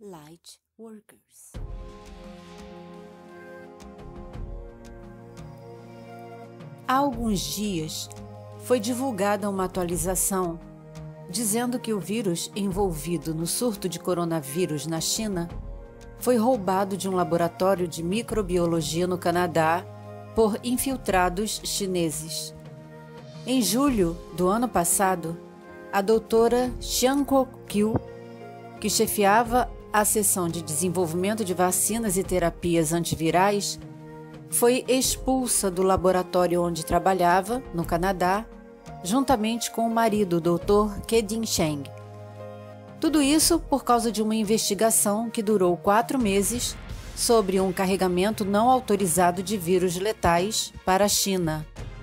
Light Workers. Há alguns dias foi divulgada uma atualização dizendo que o vírus envolvido no surto de coronavírus na China foi roubado de um laboratório de microbiologia no Canadá por infiltrados chineses. Em julho do ano passado, a doutora Xiangko Qiu, que chefiava a seção de desenvolvimento de vacinas e terapias antivirais, foi expulsa do laboratório onde trabalhava, no Canadá, juntamente com o marido, o Dr. Kedin Cheng. Tudo isso por causa de uma investigação que durou 4 meses sobre um carregamento não autorizado de vírus letais para a China.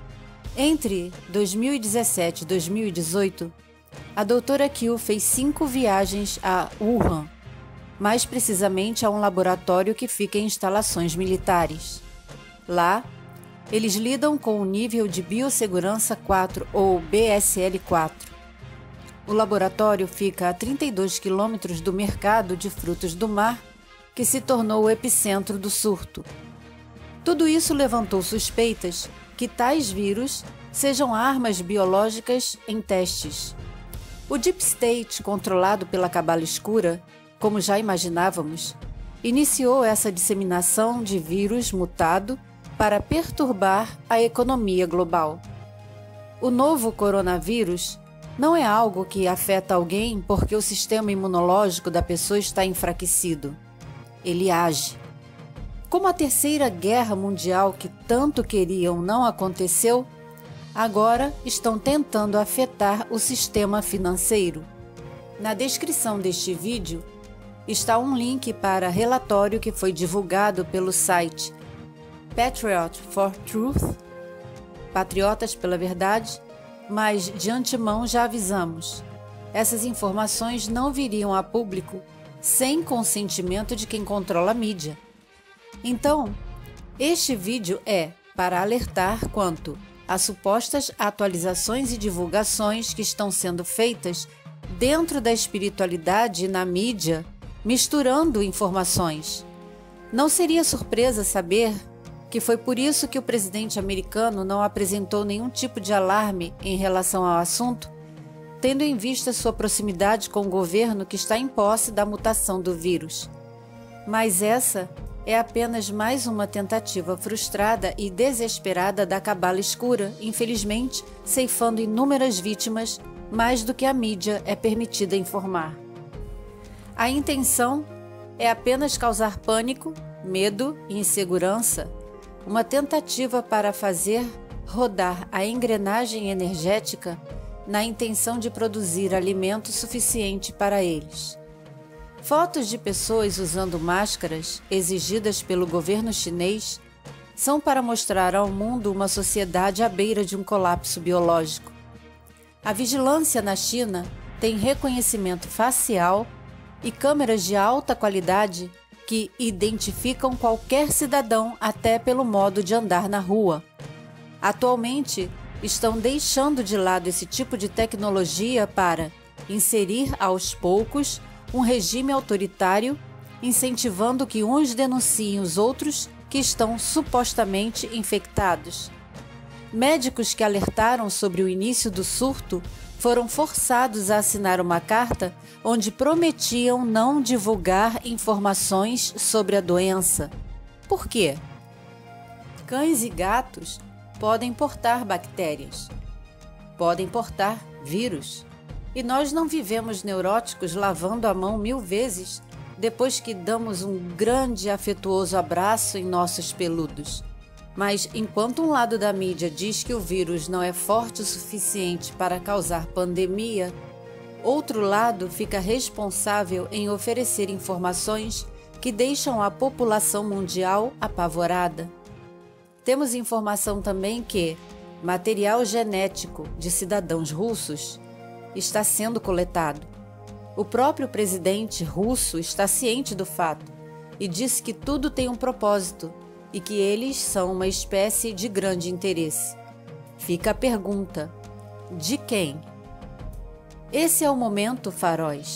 Entre 2017 e 2018, a doutora Qiu fez 5 viagens a Wuhan, mais precisamente a um laboratório que fica em instalações militares. Lá, eles lidam com o nível de biossegurança 4 ou BSL 4. O laboratório fica a 32 quilômetros do mercado de frutos do mar, que se tornou o epicentro do surto. Tudo isso levantou suspeitas que tais vírus sejam armas biológicas em testes. O Deep State, controlado pela Cabala Escura, como já imaginávamos, iniciou essa disseminação de vírus mutado para perturbar a economia global. O novo coronavírus não é algo que afeta alguém porque o sistema imunológico da pessoa está enfraquecido. Ele age. Como a Terceira Guerra Mundial que tanto queriam não aconteceu, agora estão tentando afetar o sistema financeiro. Na descrição deste vídeo está um link para relatório que foi divulgado pelo site Patriot for Truth, Patriotas pela Verdade, mas de antemão já avisamos, essas informações não viriam a público sem consentimento de quem controla a mídia. Então, este vídeo é para alertar quanto a supostas atualizações e divulgações que estão sendo feitas dentro da espiritualidade e na mídia, misturando informações. Não seria surpresa saber que foi por isso que o presidente americano não apresentou nenhum tipo de alarme em relação ao assunto, tendo em vista sua proximidade com o governo que está em posse da mutação do vírus. Mas essa é apenas mais uma tentativa frustrada e desesperada da Cabala Escura, infelizmente ceifando inúmeras vítimas, mais do que a mídia é permitida informar. A intenção é apenas causar pânico, medo e insegurança, uma tentativa para fazer rodar a engrenagem energética na intenção de produzir alimento suficiente para eles. Fotos de pessoas usando máscaras exigidas pelo governo chinês são para mostrar ao mundo uma sociedade à beira de um colapso biológico. A vigilância na China tem reconhecimento facial e câmeras de alta qualidade que identificam qualquer cidadão até pelo modo de andar na rua. Atualmente, estão deixando de lado esse tipo de tecnologia para inserir aos poucos um regime autoritário, incentivando que uns denunciem os outros que estão supostamente infectados. Médicos que alertaram sobre o início do surto foram forçados a assinar uma carta onde prometiam não divulgar informações sobre a doença. Por quê? Cães e gatos podem portar bactérias, podem portar vírus, e nós não vivemos neuróticos lavando a mão 1000 vezes depois que damos um grande e afetuoso abraço em nossos peludos. Mas enquanto um lado da mídia diz que o vírus não é forte o suficiente para causar pandemia, outro lado fica responsável em oferecer informações que deixam a população mundial apavorada. Temos informação também que material genético de cidadãos russos está sendo coletado. O próprio presidente russo está ciente do fato e disse que tudo tem um propósito e que eles são uma espécie de grande interesse. Fica a pergunta: de quem? Esse é o momento, faróis.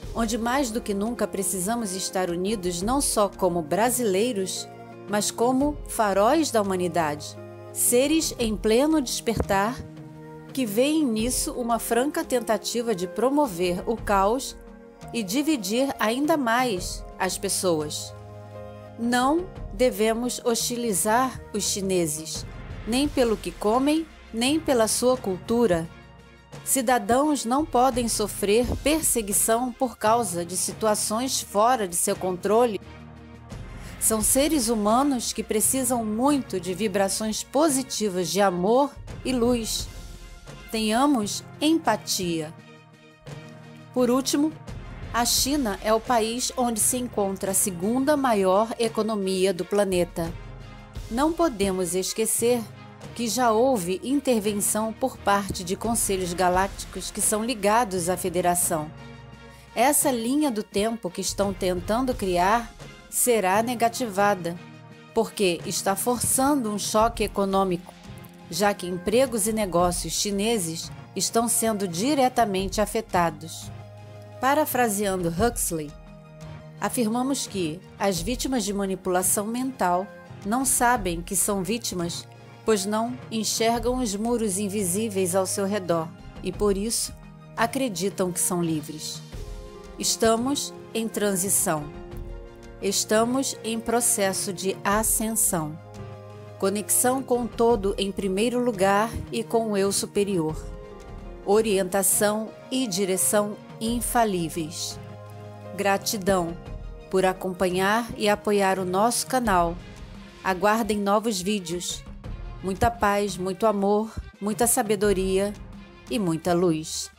onde mais do que nunca precisamos estar unidos não só como brasileiros, mas como faróis da humanidade, seres em pleno despertar que veem nisso uma franca tentativa de promover o caos e dividir ainda mais as pessoas. Não devemos hostilizar os chineses, nem pelo que comem, nem pela sua cultura. Cidadãos não podem sofrer perseguição por causa de situações fora de seu controle. São seres humanos que precisam muito de vibrações positivas de amor e luz. Tenhamos empatia. Por último, a China é o país onde se encontra a segunda maior economia do planeta. Não podemos esquecer que já houve intervenção por parte de conselhos galácticos que são ligados à Federação. Essa linha do tempo que estão tentando criar será negativada, porque está forçando um choque econômico, já que empregos e negócios chineses estão sendo diretamente afetados. Parafraseando Huxley, afirmamos que as vítimas de manipulação mental não sabem que são vítimas, pois não enxergam os muros invisíveis ao seu redor e, por isso, acreditam que são livres. Estamos em transição. Estamos em processo de ascensão. Conexão com o todo em primeiro lugar e com o eu superior. Orientação e direção infalíveis. Gratidão por acompanhar e apoiar o nosso canal. Aguardem novos vídeos. Muita paz, muito amor, muita sabedoria e muita luz.